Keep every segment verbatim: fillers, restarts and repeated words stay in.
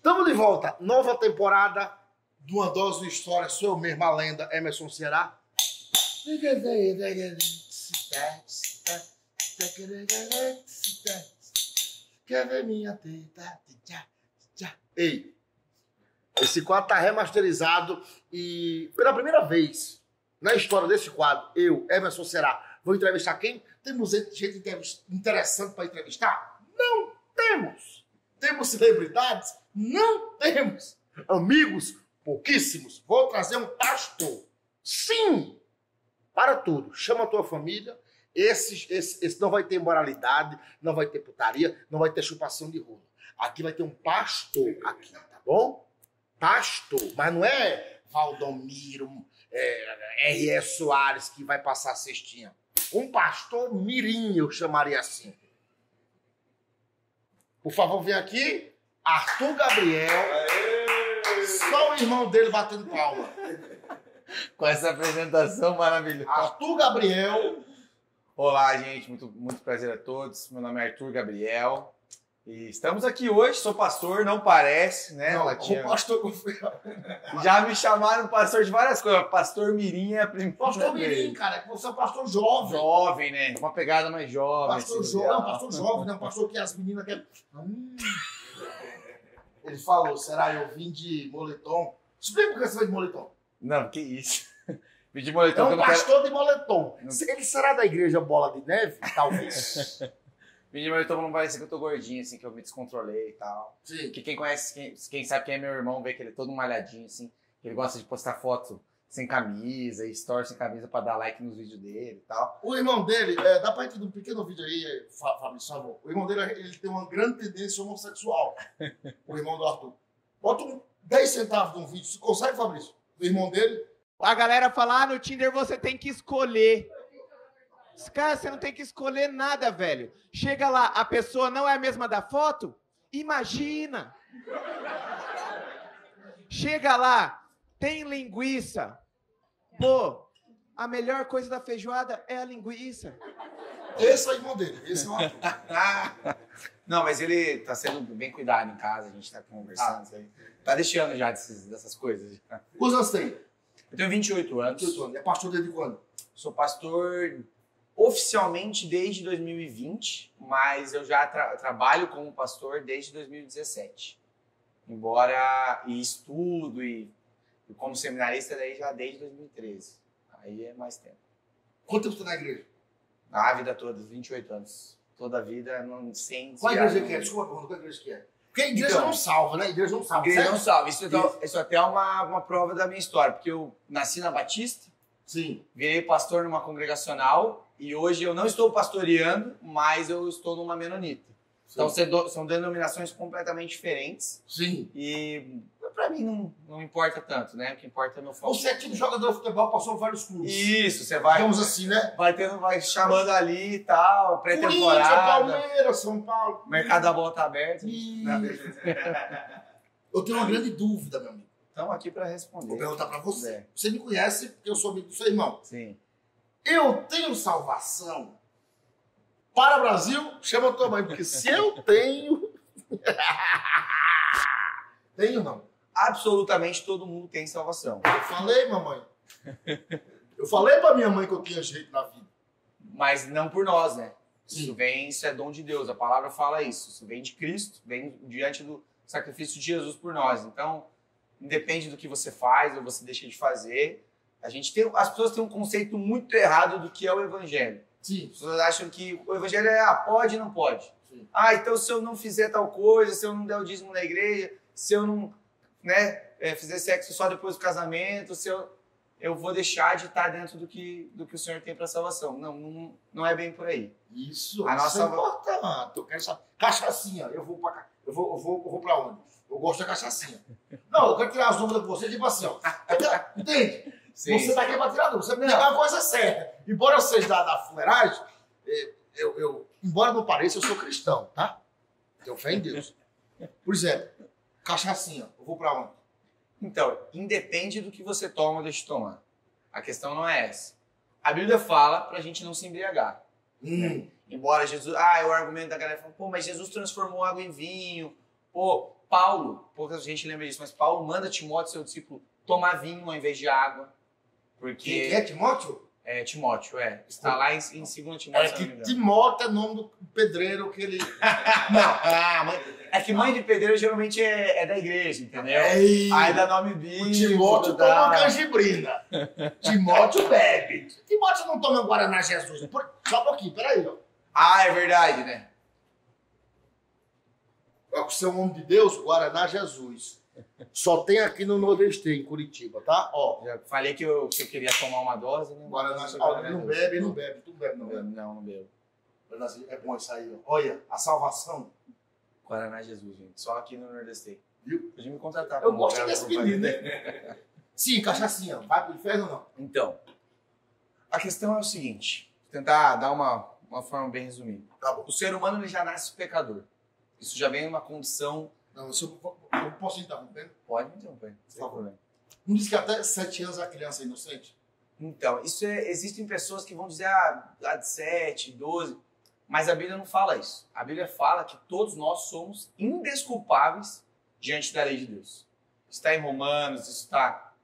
Estamos de volta. Nova temporada de Uma Dose de História. Sou eu mesmo, a lenda, Emerson Ceará. Quer ver minha teta? Ei, esse quadro está remasterizado e pela primeira vez na história desse quadro, eu, Emerson Ceará, vou entrevistar quem? Temos gente interessante para entrevistar? Não temos. Temos celebridades? Não temos. Amigos? Pouquíssimos. Vou trazer um pastor. Sim! Para tudo. Chama a tua família. Esse, esse, esse não vai ter moralidade, não vai ter putaria, não vai ter chupação de rola. Aqui vai ter um pastor aqui, tá bom? Pastor. Mas não é Valdomiro, é, R S Soares que vai passar a cestinha. Um pastor mirim, eu chamaria assim. Por favor, vem aqui. Arthur Gabriel. Aê! Só o irmão dele batendo palma. Com essa apresentação maravilhosa. Arthur Gabriel. Olá, gente. Muito, muito prazer a todos. Meu nome é Arthur Gabriel. E estamos aqui hoje. Sou pastor, não parece, né? Não, Latinha... o pastor confia. Já me chamaram pastor de várias coisas. Pastor Mirim é a primeira Pastor vez. Mirim, cara. Que você é um pastor jovem. Jovem, né? Uma pegada mais jovem. Pastor assim, jovem. legal. Não, pastor jovem, né? Um pastor que as meninas querem... Hum. Ele falou, será eu vim de moletom? Explica por que você veio de moletom. Não, que isso. Vim de moletom. É um que eu não pastor quero... de moletom. Não. Ele será da igreja Bola de Neve? Talvez. Vim de moletom pra não parecer que eu tô gordinho, assim, que eu me descontrolei e tal. Sim. Porque quem conhece, quem, quem sabe quem é meu irmão, vê que ele é todo malhadinho, assim. Ele gosta de postar foto sem camisa, e story sem camisa pra dar like nos vídeos dele e tal. O irmão dele, é, dá pra entender um pequeno vídeo aí, Fábio, por favor. O irmão dele, ele tem uma grande tendência homossexual. O irmão do Arthur. Bota um dez centavos de um vídeo. Você consegue, Fabrício? Do irmão dele. A galera fala, ah, no Tinder você tem que escolher. Cara, você não tem que escolher nada, velho. Chega lá, a pessoa não é a mesma da foto? Imagina. Chega lá, tem linguiça. Pô, a melhor coisa da feijoada é a linguiça. Esse é o irmão dele. Esse é o Arthur. Não, mas ele tá sendo bem cuidado em casa, a gente tá conversando. Ah. Tá deixando já desses, dessas coisas. Quantos anos tem? Eu tenho vinte e oito anos. vinte e oito anos. É pastor desde quando? Sou pastor oficialmente desde dois mil e vinte, mas eu já tra trabalho como pastor desde dois mil e dezessete. Embora e estudo e, e como seminarista daí já desde dois mil e treze. Aí é mais tempo. Quanto tempo você tá na igreja? A vida toda, vinte e oito anos. Toda a vida, não, sem... Qual igreja que é? Desculpa a pergunta, qual igreja que é? Porque a igreja Então, não salva, né? A igreja não salva. Igreja certo? não salva. Isso, Isso. isso até é uma, uma prova da minha história, porque eu nasci na Batista, Sim. virei pastor numa congregacional e hoje eu não estou pastoreando, mas eu estou numa menonita. Sim. Então são, são denominações completamente diferentes Sim. e pra mim não, não importa tanto, né? O que importa é meu foco. Você é tipo jogador de futebol, passou em vários clubes. Isso, você vai, Digamos assim, né? vai, tendo, vai chamando ali e tal, Corinthians, pré-temporada, Palmeiras, São Paulo. o mercado da bola tá aberto. Ih. Não, Eu tenho uma grande dúvida, meu amigo. estamos aqui para responder. Vou perguntar pra você. É. Você me conhece porque eu sou amigo do seu irmão. Sim. Eu tenho salvação para o Brasil? Chama a tua mãe, porque se eu tenho... Tenho, não. Absolutamente todo mundo tem salvação. Eu falei, mamãe. Eu falei pra minha mãe que eu tinha jeito na vida. Mas não por nós, né? Sim. Isso vem, isso é dom de Deus. A palavra fala isso. Isso vem de Cristo, vem diante do sacrifício de Jesus por nós. Então, independe do que você faz ou você deixa de fazer, a gente tem, as pessoas têm um conceito muito errado do que é o evangelho. Sim. As pessoas acham que o evangelho é, ah, pode e não pode. Sim. Ah, então se eu não fizer tal coisa, se eu não der o dízimo na igreja, se eu não, né, é, fizer sexo só depois do casamento, se eu, eu vou deixar de estar dentro do que, do que o Senhor tem para salvação. Não, não, não é bem por aí. Isso, A isso nossa- é importante. Eu quero saber. Cachaçinha, eu vou pra cá. Eu vou, eu vou, eu vou pra onde? Eu gosto da cachaçinha. Não, eu quero tirar as dúvidas com você, tipo assim, ó. Entende? Sim, você sim. tá aqui pra tirar dúvida. Você me negar a coisa certa. Embora eu seja da, da fuleiragem, eu, eu, eu, embora não pareça, eu sou cristão, tá? Tenho fé em Deus. Por exemplo, cachaçinha, eu vou pra onde? Então, independe do que você toma ou deixa de tomar. A questão não é essa. A Bíblia fala pra gente não se embriagar. Hum. Embora Jesus... Ah, é o argumento da galera falando, pô, mas Jesus transformou água em vinho. Pô, Paulo, pouca gente lembra disso, mas Paulo manda Timóteo, seu discípulo, tomar vinho ao invés de água. Porque... Quem é Timóteo? É, Timóteo, é. Está lá em, em segundo Timóteo. É que Timóteo é nome do pedreiro que ele... Não. Ah, mas é que mãe de pedreiro geralmente é, é da igreja, entendeu? Ei, Aí dá nome bíblico. o Timóteo dá... toma canjibrina. Timóteo bebe. Timóteo não toma Guaraná Jesus. Por... Só um pouquinho, peraí, ó. Ah, é verdade, né? É que você é um homem de Deus, Guaraná Jesus. Só tem aqui no Nordeste, em Curitiba, tá? Ó. Já falei que eu, que eu queria tomar uma dose, né? Guaraná Jesus. Ó, não bebe, não bebe. Tu bebe, não Não, bebe. não, não bebo. É bom isso aí, ó. Olha, a salvação. Guaraná Jesus, gente. Só aqui no Nordeste. Viu? Podia me contratar. Eu como gosto lugar desse pra menino, fazer. né? Sim, cachaçinha. Vai pro inferno ou não? Então, a questão é o seguinte. Vou tentar dar uma, uma forma bem resumida. Tá bom. O ser humano ele já nasce pecador. Isso já vem numa condição... Não, se eu, eu posso interromper? Pode me interromper, sem Por favor. problema. Não diz que até sete anos a criança é inocente? Então, isso é, existem pessoas que vão dizer, ah, lá de sete, doze, mas a Bíblia não fala isso. A Bíblia fala que todos nós somos indesculpáveis diante da lei de Deus. Está em Romanos, isso está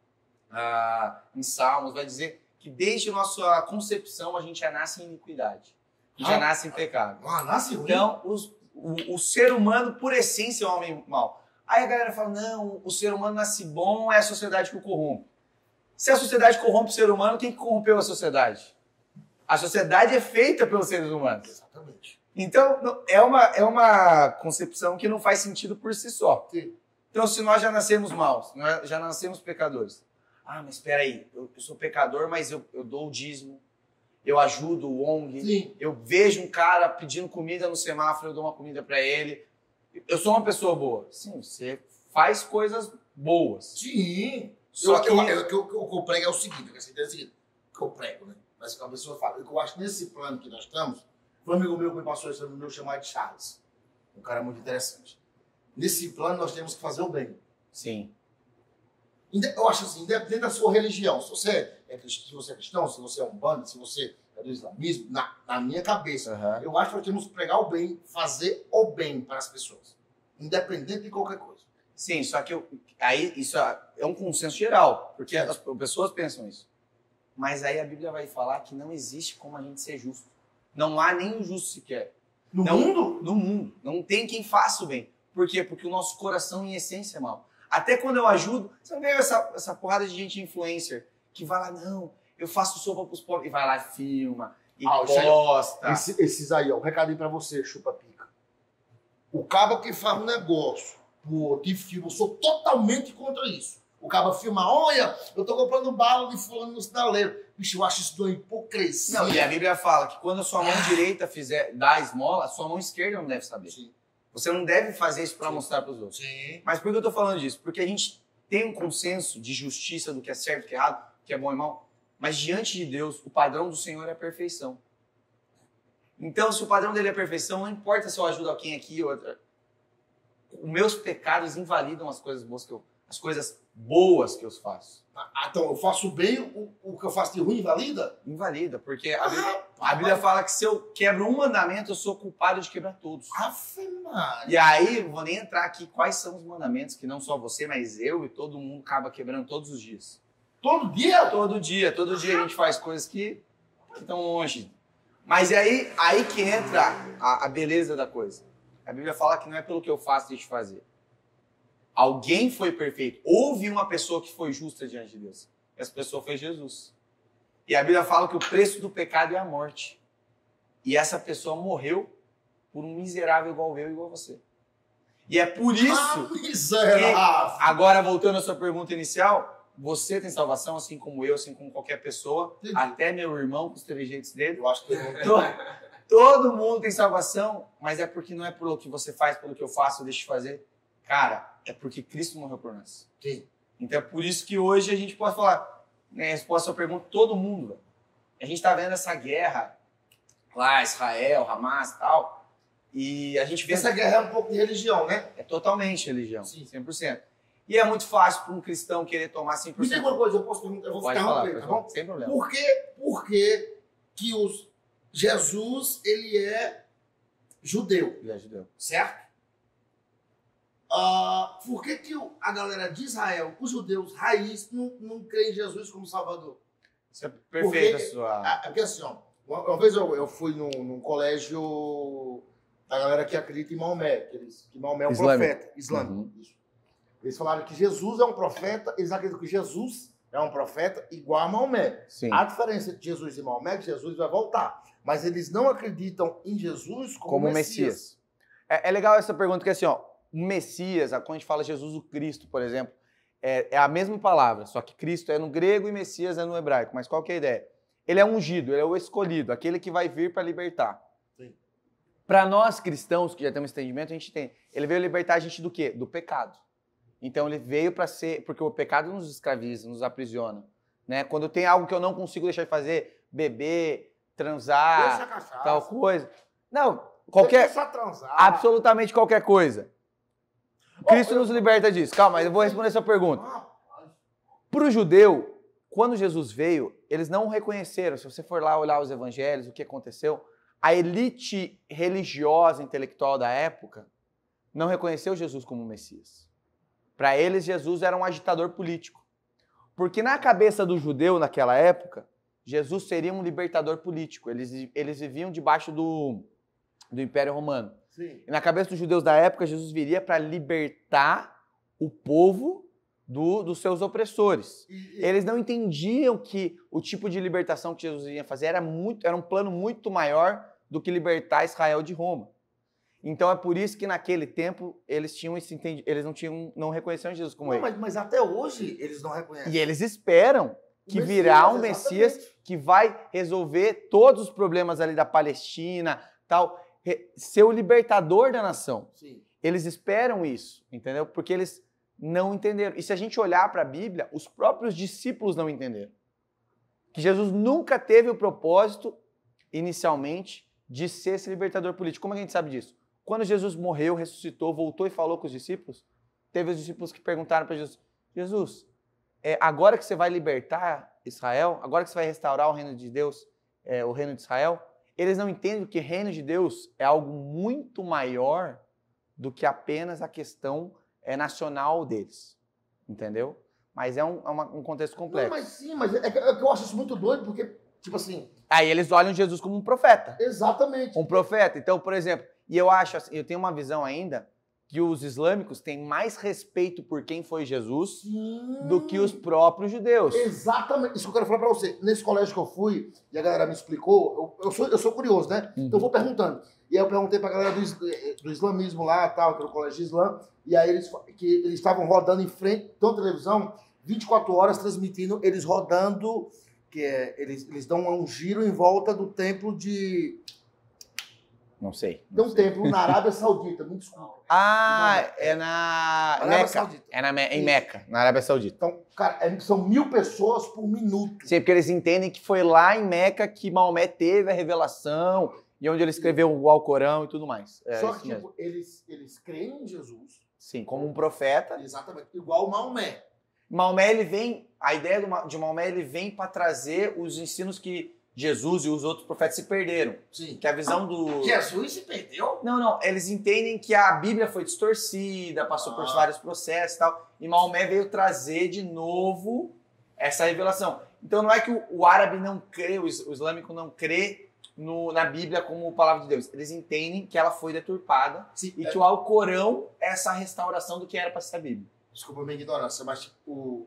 ah, em Salmos, vai dizer que desde a nossa concepção a gente já nasce em iniquidade, já Ah, nasce em pecado. Ah, nasce ruim. Então, os, o, o ser humano, por essência, é um homem mau. Aí a galera fala, não, o ser humano nasce bom, é a sociedade que o corrompe. Se a sociedade corrompe o ser humano, quem que corrompeu a sociedade? A sociedade é feita pelos seres humanos. Exatamente. Então, não- é uma, é uma concepção que não faz sentido por si só. Sim. Então, se nós já nascemos maus, nós já nascemos pecadores. Ah, mas espera aí, eu, eu sou pecador, mas eu, eu dou o dízimo, eu ajudo o O N G, Sim. eu vejo um cara pedindo comida no semáforo, eu dou uma comida para ele. Eu sou uma pessoa boa. Sim, você faz coisas boas. Sim. Só eu, que... eu, eu, eu, o que eu prego é o seguinte, a ideia é o seguinte, o que eu prego, né? Mas que a pessoa fala, o que eu acho que nesse plano que nós estamos, foi um amigo meu que me passou esse amigo meu chamado Charles. Um cara muito interessante. Nesse plano nós temos que fazer o bem. Sim. Inde- Eu acho assim, independente da sua religião, se você é cristão, se você é cristão, se você é umbanda, se você é do islamismo, na, na minha cabeça, Uhum. eu acho que nós temos que pregar o bem, fazer o bem para as pessoas. Independente de qualquer coisa. Sim, só que eu, aí isso é um consenso geral, porque as pessoas pensam isso. Mas aí a Bíblia vai falar que não existe como a gente ser justo. Não há nenhum justo sequer. No Não. mundo? No mundo. Não tem quem faça o bem. Por quê? Porque o nosso coração, em essência, é mau. Até quando eu ajudo, você não vê essa, essa porrada de gente influencer que vai lá, não, eu faço sopa pros pobres, e vai lá, filma, e Ah, isso aí- posta. Esse- esses aí, ó, um recadinho pra você, chupa-pica. O cabo que faz um negócio, pô, de filme, eu sou totalmente contra isso. O cabo filma, olha, eu tô comprando bala de fulano no sinaleiro. Bicho, eu acho isso de uma hipocrisia. Não, e a Bíblia fala que quando a sua mão direita fizer dar a esmola, a sua mão esquerda não deve saber. Sim. Você não deve fazer isso para Sim. mostrar para os outros. Sim. Mas por que eu tô falando disso? Porque a gente tem um consenso de justiça do que é certo e que é errado, que é bom e mal. Mas diante de Deus, o padrão do Senhor é a perfeição. Então, se o padrão dele é a perfeição, não importa se eu ajudo alguém aqui ou outra. Os meus pecados invalidam as coisas boas que eu, as coisas boas que eu faço. Ah, então eu faço bem, o, o que eu faço de ruim invalida? Invalida, porque a Bíblia, a Bíblia fala que se eu quebro um mandamento, eu sou culpado de quebrar todos. Ave Maria. E aí, não vou nem entrar aqui quais são os mandamentos que não só você, mas eu e todo mundo acaba quebrando todos os dias. Todo dia? Todo dia, todo dia a gente faz coisas que estão longe. Mas é aí, aí que entra a, a beleza da coisa. A Bíblia fala que não é pelo que eu faço deixa de fazer. Alguém foi perfeito. Houve uma pessoa que foi justa diante de Deus. Essa pessoa foi Jesus. E a Bíblia fala que o preço do pecado é a morte. E essa pessoa morreu por um miserável igual eu e igual você. E é por isso Ah, miserável. agora, voltando à sua pergunta inicial, você tem salvação, assim como eu, assim como qualquer pessoa, Entendi. até meu irmão com os trejeitos dele. Eu acho que eu não To- Todo mundo tem salvação, mas é porque não é pelo que você faz, pelo que eu faço, eu deixo de fazer. Cara, é porque Cristo morreu por nós. Sim. Então é por isso que hoje a gente pode falar, né, a resposta à sua pergunta, todo mundo, velho. A gente tá vendo essa guerra lá, Israel, Hamas e tal, e a gente vê Essa guerra é um pouco de religião, né? é totalmente religião, Sim. cem por cento. E é muito fácil para um cristão querer tomar cem por Me cento. diga uma coisa, eu posso perguntar, eu vou Pode ficar falar, interromper, pode tá falar, bom? sem problema. Por que, por que que os, Jesus, ele é judeu, Ele ajudou. certo? Uh, por que, que a galera de Israel, os judeus raiz, não, não creem em Jesus como Salvador? Isso é perfeito, porque, a sua... É porque assim, ó, uma, uma vez eu, eu fui num, num colégio da galera que acredita em Maomé, que, eles, que Maomé é um Islâmico. profeta islâmico. Uhum. Isso. Eles falaram que Jesus é um profeta, eles acreditam que Jesus é um profeta igual a Maomé. Sim. A diferença de Jesus e Maomé é que Jesus vai voltar. Mas eles não acreditam em Jesus como, Como Messias. Messias. É, é legal essa pergunta, porque assim, ó, o Messias, quando a gente fala Jesus o Cristo, por exemplo, é, é a mesma palavra, só que Cristo é no grego e Messias é no hebraico. Mas qual que é a ideia? Ele é ungido, ele é o escolhido, aquele que vai vir para libertar. Para nós cristãos, que já temos esse entendimento, a gente tem. Ele veio libertar a gente do quê? Do pecado. Então ele veio para ser, porque o pecado nos escraviza, nos aprisiona, né? Quando tem algo que eu não consigo deixar de fazer, beber, transar, Deixa a cachaça. tal coisa. Não, qualquer, Deixa transar. absolutamente qualquer coisa. Cristo eu- nos liberta disso. Calma, mas eu vou responder essa pergunta. Ah, Para o judeu, quando Jesus veio, eles não o reconheceram. Se você for lá olhar os evangelhos, o que aconteceu, a elite religiosa, intelectual da época não reconheceu Jesus como Messias. Para eles, Jesus era um agitador político. Porque na cabeça do judeu, naquela época, Jesus seria um libertador político. Eles, eles viviam debaixo do, do Império Romano. Sim. E na cabeça dos judeus da época, Jesus viria para libertar o povo do, dos seus opressores. E- e- Eles não entendiam que o tipo de libertação que Jesus ia fazer era, muito, era um plano muito maior do que libertar Israel de Roma. Então é por isso que naquele tempo eles tinham esse entendi- eles não tinham não reconheciam Jesus como Não, ele. mas, mas até hoje eles não reconhecem. E eles esperam que O virá um Messias, Messias exatamente. que vai resolver todos os problemas ali da Palestina, tal, re- ser o libertador da nação. Sim. Eles esperam isso, entendeu? Porque eles não entenderam. E se a gente olhar para a Bíblia, os próprios discípulos não entenderam. Que Jesus nunca teve o propósito, inicialmente, de ser esse libertador político. Como a gente sabe disso? Quando Jesus morreu, ressuscitou, voltou e falou com os discípulos, teve os discípulos que perguntaram para Jesus, Jesus, é, agora que você vai libertar Israel, agora que você vai restaurar o reino de Deus, é, o reino de Israel, eles não entendem que o reino de Deus é algo muito maior do que apenas a questão é, nacional deles, entendeu? Mas é um, é uma- um contexto complexo. Não, mas sim, mas é que, é que eu acho isso muito doido, porque, tipo assim, Aí eles olham Jesus como um profeta. exatamente. Um profeta. Então, por exemplo, e eu acho, assim, eu tenho uma visão ainda que os islâmicos têm mais respeito por quem foi Jesus Sim. do que os próprios judeus. Exatamente. Isso que eu quero falar pra você. Nesse colégio que eu fui, e a galera me explicou, eu, eu, sou, eu sou curioso, né? Uhum. Então eu vou perguntando. E aí eu perguntei pra galera do, is- do islamismo lá, tal, que era o colégio de Islã, e aí eles, fa- que eles estavam rodando em frente, então televisão, vinte e quatro horas transmitindo, eles rodando, que é, eles, eles dão um giro em volta do templo de... Não sei. Tem não um sei. templo na Arábia Saudita, me desculpa. Ah, é na Arábia Meca. Saudita. É na Me- em Isso. Meca, na Arábia Saudita. Então, cara, é- são mil pessoas por minuto. Sim, porque eles entendem que foi lá em Meca que Maomé teve a revelação e onde ele escreveu o Alcorão e tudo mais. É Só isso que, mesmo. tipo, eles, eles creem em Jesus, Sim, como um profeta. exatamente, igual o Maomé. Maomé, ele vem, a ideia do Ma- de Maomé, ele vem para trazer os ensinos que Jesus e os outros profetas se perderam. Sim. Que a visão do... Jesus se perdeu? Não, não, eles entendem que a Bíblia foi distorcida, passou por Ah. vários processos e tal, e Maomé veio trazer de novo essa revelação. Então não é que o, o árabe não crê, o, is- o islâmico não crê no- na Bíblia como palavra de Deus. Eles entendem que ela foi deturpada Sim. e é- que o Alcorão é essa restauração do que era para ser a Bíblia. Desculpa a minha ignorância, mas tipo.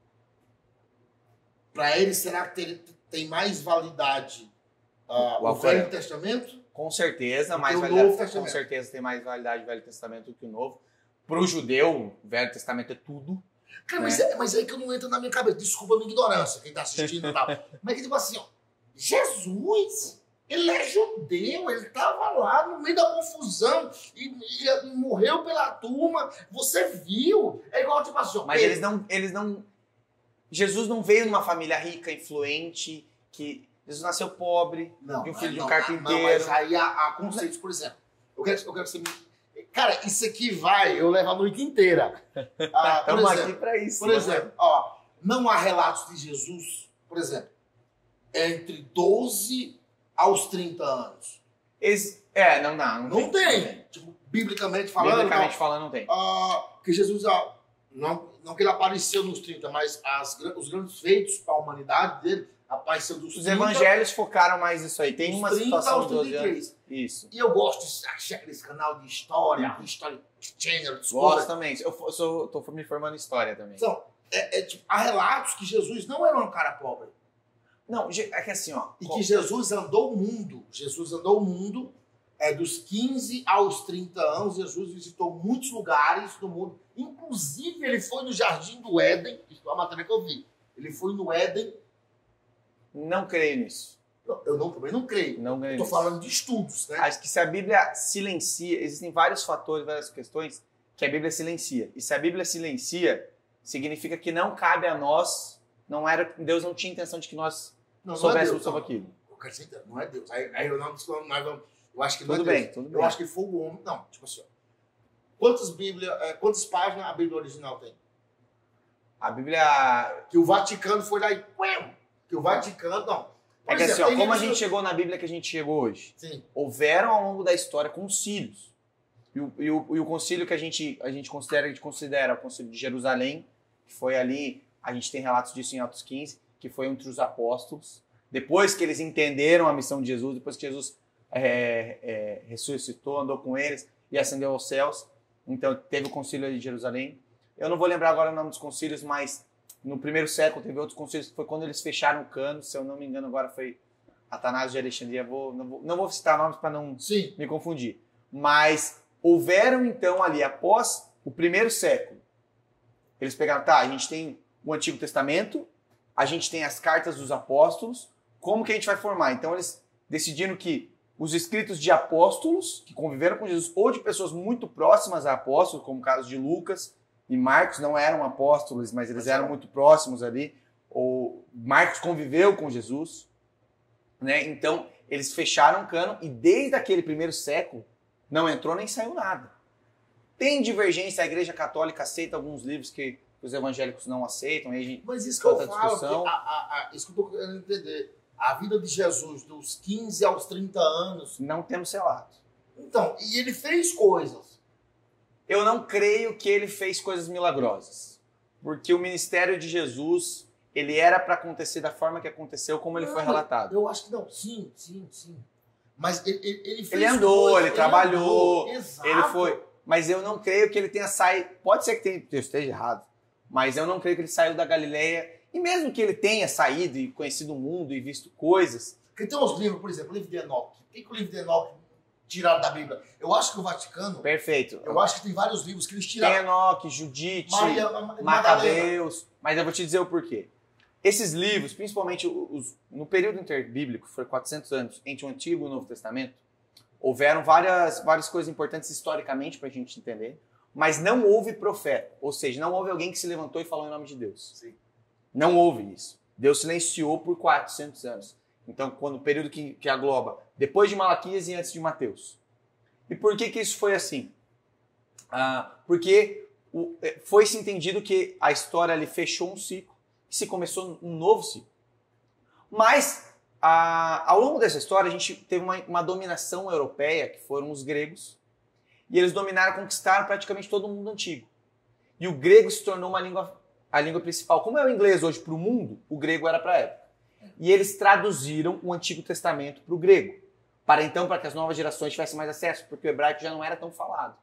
Pra eles, será que tem, tem mais validade ah, O o, Alcorão. Velho Testamento? Com certeza, Do mais que o validade, Novo com Testamento. certeza tem mais validade o Velho Testamento do que o Novo. Para o judeu, o Velho Testamento é tudo. Cara, mas, é, mas é aí que eu não entro na minha cabeça. Desculpa a minha ignorância, quem tá assistindo e tal. Mas que tipo assim, ó. Jesus, ele é judeu, ele tava lá no meio da confusão e, e- e morreu pela turma. Você viu? É igual tipo assim, ó. Mas Pedro, eles não, eles não. Jesus não veio numa família rica, influente, que Jesus nasceu pobre, Não, de um filho de um não, carpinteiro. Não, mas aí há, há conceitos, por exemplo. Eu quero, eu quero que você me... Cara, isso aqui vai, eu levo a noite inteira. Ah, por Estamos exemplo, aqui para isso. por né? exemplo, ó, não há relatos de Jesus, por exemplo, entre doze aos trinta anos. Eles, é, não dá. Não, Não tem. tem. Tipo, biblicamente falando, Biblicamente não, falando, não tem. ah, que Jesus, ah, não, não que ele apareceu nos trinta, mas as, os grandes feitos para a humanidade dele apareceu dos Os trinta, evangelhos focaram mais nisso aí. Tem dos uma trinta situação aos de doze trinta e três. anos. Isso. E eu gosto de achar aquele canal de história, History Channel, Gosto desculpa. também. Eu fo- sou, tô me formando em história também. Então, é, é, tipo, há relatos que Jesus não era um cara pobre. Não, ge- é que assim, ó. E co- que Jesus andou o mundo. Jesus andou o mundo. É, dos quinze aos trinta anos, Jesus visitou muitos lugares do mundo. Inclusive, ele foi no Jardim do Éden. Isso é uma matéria que eu vi. Ele foi no Éden. Não creio nisso. Não, eu não, também não creio. Não creio Estou nisso. falando de estudos, né? Acho que se a Bíblia silencia, existem vários fatores, várias questões que a Bíblia silencia. E se a Bíblia silencia, significa que não cabe a nós, não era, Deus não tinha intenção de que nós Não, não é soubéssemos Deus, sobre não. aquilo. Eu quero dizer, não é Deus. Aí, aí eu não nós vamos, eu acho que não Tudo é bem, Deus. tudo Eu bem. acho que foi o homem. Não, tipo assim, ó. Quantas Bíblia, é, quantas páginas a Bíblia original tem? A Bíblia... Que o Vaticano foi lá e ué, que o Vaticano não. Por É que assim, exemplo, ó, tem como a livros- gente chegou na Bíblia que a gente chegou hoje? Sim. Houveram ao longo da história concílios. E o, e o, e o concílio que a gente, a gente considera, a gente considera o concílio de Jerusalém, que foi ali, a gente tem relatos disso em Atos quinze, que foi entre os apóstolos. Depois que eles entenderam a missão de Jesus, depois que Jesus é, é, ressuscitou, andou com eles e ascendeu aos céus, então teve o concílio de Jerusalém. Eu não vou lembrar agora o nome dos concílios, mas no primeiro século teve outros concílios, que foi quando eles fecharam o cano, se eu não me engano agora foi Atanásio de Alexandria, vou, não, vou, não vou citar nomes para não Sim. me confundir. Mas houveram então ali, após o primeiro século, eles pegaram, tá, a gente tem o Antigo Testamento, a gente tem as cartas dos apóstolos, como que a gente vai formar? Então eles decidiram que os escritos de apóstolos, que conviveram com Jesus, ou de pessoas muito próximas a apóstolos, como o caso de Lucas e Marcos, não eram apóstolos, mas eles eram muito próximos ali, ou Marcos conviveu com Jesus, né? Então eles fecharam o cano e desde aquele primeiro século não entrou nem saiu nada. Tem divergência, a Igreja Católica aceita alguns livros que os evangélicos não aceitam, aí a gente... Mas isso que eu Outra falo, discussão. que a, a, a, isso que eu estou querendo entender. A vida de Jesus, dos quinze aos trinta anos. não temos relatos. Então, e ele fez coisas. Eu não creio que ele fez coisas milagrosas, porque o ministério de Jesus, ele era para acontecer da forma que aconteceu, como ele Não, foi relatado. Eu acho que não. Sim, sim, sim. Mas ele, ele, ele fez Ele andou, coisas, ele trabalhou, andou, exato. Ele foi, mas eu não creio que ele tenha saído, pode ser que tenha, eu esteja errado, mas eu não creio que ele saiu da Galileia, e mesmo que ele tenha saído e conhecido o mundo e visto coisas, Porque tem uns livros, por exemplo, o livro de Enoque. O que, que o livro de Enoque tiraram da Bíblia? Eu acho que o Vaticano, perfeito. eu acho que tem vários livros que eles Tem tiraram. Enoque, Judite, Maria, Madalena. Macabeus, mas eu vou te dizer o porquê. Esses livros, principalmente os, no período interbíblico, que foi quatrocentos anos, entre o Antigo e o Novo Testamento, houveram várias, várias coisas importantes historicamente para a gente entender, mas não houve profeta, ou seja, não houve alguém que se levantou e falou em nome de Deus. Sim. Não houve isso. Deus silenciou por quatrocentos anos. Então, quando o período que, que agloba depois de Malaquias e antes de Mateus. E por que que isso foi assim? Ah, porque o, foi-se entendido que a história ali fechou um ciclo e se começou um novo ciclo. Mas, ah, ao longo dessa história, a gente teve uma, uma dominação europeia, que foram os gregos, e eles dominaram, conquistaram praticamente todo o mundo antigo. E o grego se tornou uma língua, a língua principal. Como é o inglês hoje para o mundo, o grego era para a época. E eles traduziram o Antigo Testamento para o grego, para então, para que as novas gerações tivessem mais acesso, porque o hebraico já não era tão falado.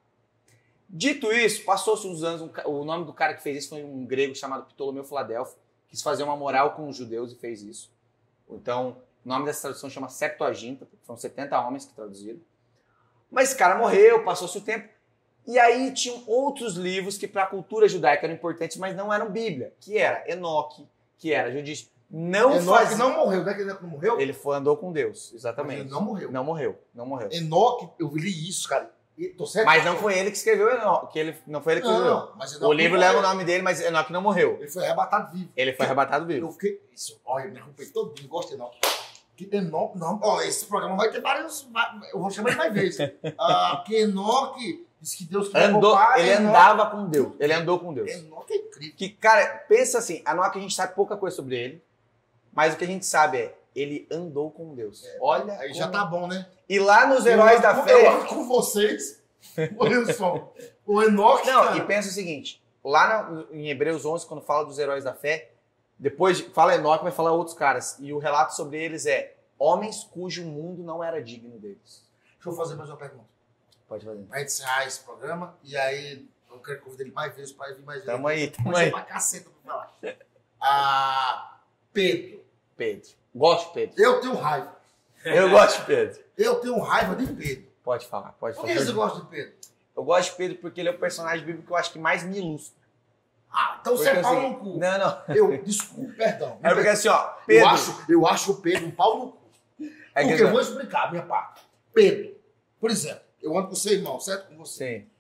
Dito isso, passou-se uns anos, um, o nome do cara que fez isso foi um grego chamado Ptolomeu Filadelfo, quis fazer uma moral com os judeus e fez isso. Então, o nome dessa tradução chama Septuaginta, porque foram setenta homens que traduziram. Mas esse cara morreu, passou-se o tempo, e aí tinham outros livros que para a cultura judaica eram importantes, mas não eram Bíblia, que era Enoque, que era Judite. Não Enoque fazia... não morreu, não é que Enoque não morreu? Ele foi, andou com Deus, Mas exatamente. ele não morreu. Não morreu, não morreu. Enoque, eu li isso, cara. E tô certo? Mas não foi ele que escreveu Enoque, que ele, não foi ele que Não, escreveu. não, mas Enoque O livro não leva o morreu. nome dele, mas Enoque não morreu. Ele foi arrebatado vivo. Ele foi arrebatado vivo. Eu fiquei. Isso, olha, me arrupei todinho, gosto de Enoque. Que Enoque, não. Ó, esse programa vai ter vários. Eu vou chamar ele mais vezes. Ah, que Enoque disse que Deus queria Andou, poupar, ele Enoque- andava com Deus. Ele andou com Deus. Enoque é incrível. Que, cara, pensa assim, Enoque a gente sabe pouca coisa sobre ele, mas o que a gente sabe é, ele andou com Deus. Olha Aí como- já tá bom, né? E lá nos Heróis eu, da ando- Fé... Eu ando com vocês. O Wilson. O Enoque, Não, cara. e pensa o seguinte, lá na, em Hebreus onze, quando fala dos heróis da fé, depois de, fala Enoque, vai falar outros caras. E o relato sobre eles é homens cujo mundo não era digno deles. Deixa eu fazer mais uma pergunta. Pode fazer. Pra gente encerrar esse programa, e aí eu quero convidar ele mais vezes para vir mais vezes. Tamo aí, tamo Mas é aí. pra caceta pra falar. Ah, Pedro. Pedro. Gosto de Pedro. Eu tenho raiva. Eu gosto de Pedro. Eu tenho raiva de Pedro. Pode falar, pode Por falar. que você gosta de Pedro? Eu gosto de Pedro porque ele é o personagem bíblico que eu acho que mais me ilustra. Ah, então você Porque, é pau assim, no cu. Não, não. Eu, desculpa, perdão. É porque assim, ó, Pedro... Eu acho, eu acho o Pedro um pau no cu. É que Porque eu assim, vou explicar a minha parte. Pedro, por exemplo, eu ando com seu irmão, certo? Com você. Sim.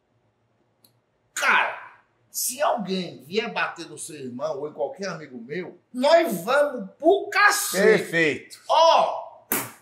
Cara, se alguém vier bater no seu irmão ou em qualquer amigo meu, nós vamos pro cacete. Perfeito. Ó!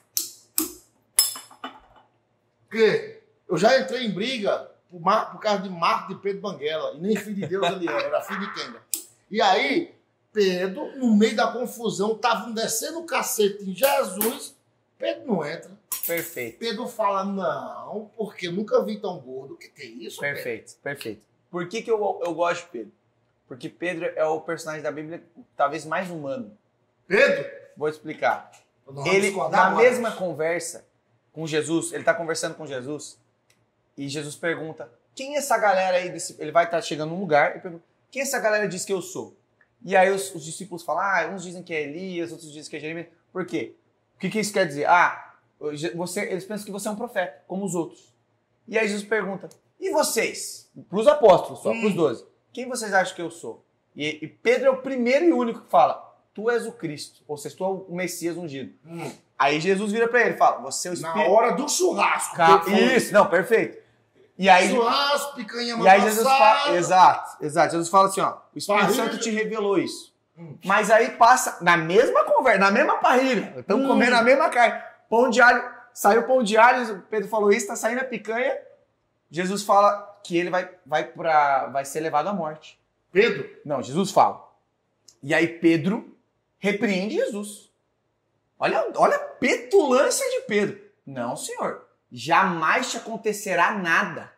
Porque eu já entrei em briga por, mar, por causa de Marco de Pedro Banguela. E nem filho de Deus ele era, era filho de Kenga. E aí, Pedro, no meio da confusão, estavam descendo o cacete em Jesus. Pedro não entra. Perfeito. Pedro fala, não, porque eu nunca vi tão gordo. O que, que é isso, Pedro? Perfeito, perfeito. Por que, que eu, eu gosto de Pedro? Porque Pedro é o personagem da Bíblia talvez mais humano. Pedro? Vou te explicar. Nós vamos Ele, discordar na agora. mesma conversa com Jesus, ele tá conversando com Jesus, e Jesus pergunta, quem é essa galera aí? Desse... Ele vai estar chegando num lugar e pergunta, quem essa galera diz que eu sou? E aí os, os discípulos falam, ah, uns dizem que é Elias, outros dizem que é Jeremias. Por quê? O que, que isso quer dizer? Ah, você, eles pensam que você é um profeta, como os outros. E aí Jesus pergunta, e vocês? Para os apóstolos, só para os doze. Quem vocês acham que eu sou? E, e Pedro é o primeiro e único que fala, tu és o Cristo, ou seja, tu é o Messias ungido. Hum. Aí Jesus vira para ele e fala, você é o Espírito... Na hora do churrasco. Ca- Pedro falou, Isso, não, perfeito. E aí, churrasco, picanha e aí Jesus fala, amassada. exato, exato. Jesus fala assim, ó, o Espírito Parrilha. Santo te revelou isso. Hum. Mas aí passa, na mesma conversa, na mesma parrilha, estamos Hum. comendo a mesma carne, pão de alho, saiu pão de alho, Pedro falou isso, tá saindo a picanha, Jesus fala que ele vai, vai, pra, vai ser levado à morte. Pedro, Não, Jesus fala. E aí Pedro repreende Jesus. Olha, olha a petulância de Pedro. Não, senhor, jamais te acontecerá nada.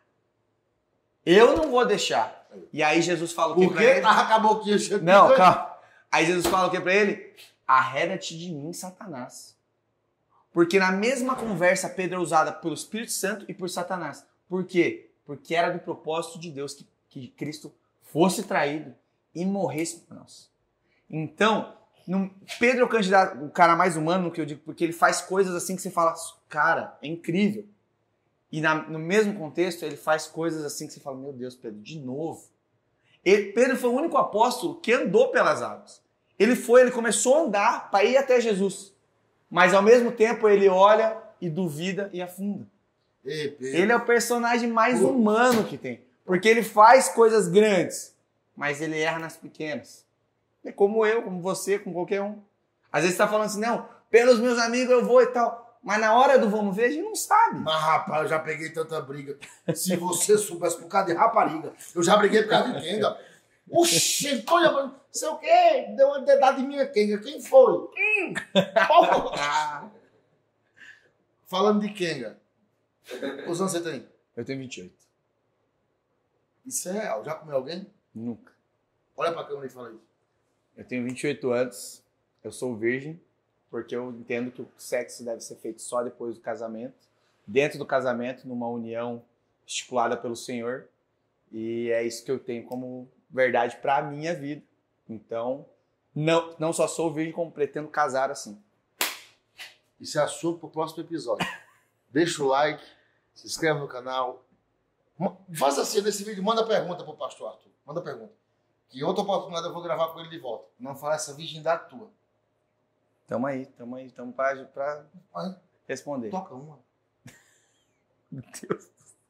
Eu não vou deixar. E aí Jesus fala o que pra porque ele? tava com a boquinha cheia de Não, picanha. calma. Aí Jesus fala o que pra ele? Arreda-te de mim, Satanás. Porque na mesma conversa, Pedro é usada pelo Espírito Santo e por Satanás. Por quê? Porque era do propósito de Deus que, que Cristo fosse traído e morresse por nós. Então, no, Pedro é o candidato, o cara mais humano, no que eu digo, porque ele faz coisas assim que você fala, cara, é incrível. E na, no mesmo contexto, ele faz coisas assim que você fala, meu Deus, Pedro, de novo. Ele, Pedro foi o único apóstolo que andou pelas águas. Ele foi, ele começou a andar para ir até Jesus. Mas ao mesmo tempo ele olha e duvida e afunda. Ei, Pedro. Ele é o personagem mais Pô. humano que tem. Porque ele faz coisas grandes, mas ele erra nas pequenas. É como eu, como você, com qualquer um. Às vezes você tá falando assim, não, pelos meus amigos eu vou e tal. Mas na hora do vamos ver, a gente não sabe. Mas, rapaz, eu já peguei tanta briga. Se você soubesse por causa de rapariga, eu já briguei por causa de Kenga. Oxi, tô olhando, sei o quê, deu uma dedada em minha Kenga. Quem foi? Hum, porra. Falando de Kenga, quantos anos você tem? Eu tenho vinte e oito. Isso é real. Já comeu alguém? Nunca. Olha pra câmera e fala isso. Eu tenho vinte e oito anos, eu sou virgem, porque eu entendo que o sexo deve ser feito só depois do casamento, dentro do casamento, numa união estipulada pelo Senhor, e é isso que eu tenho como verdade para a minha vida. Então, não, não só sou virgem, como pretendo casar assim. Isso é assunto pro próximo episódio. Deixa o like, se inscreve no canal. Ma- Faz assim, nesse vídeo, manda pergunta pro pastor Arthur. Manda pergunta. Que outra oportunidade eu vou gravar com ele de volta. Não falar essa virgindade tua. Tamo aí, tamo aí, tamo pra, pra Vai, responder. toca uma. Meu Deus.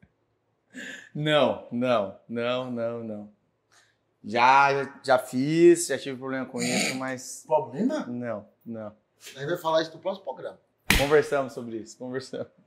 Não, não, não, não, não. Já, já fiz, já tive problema com isso, mas Problema? não, não. A gente vai falar isso no próximo programa. Conversamos sobre isso, conversamos.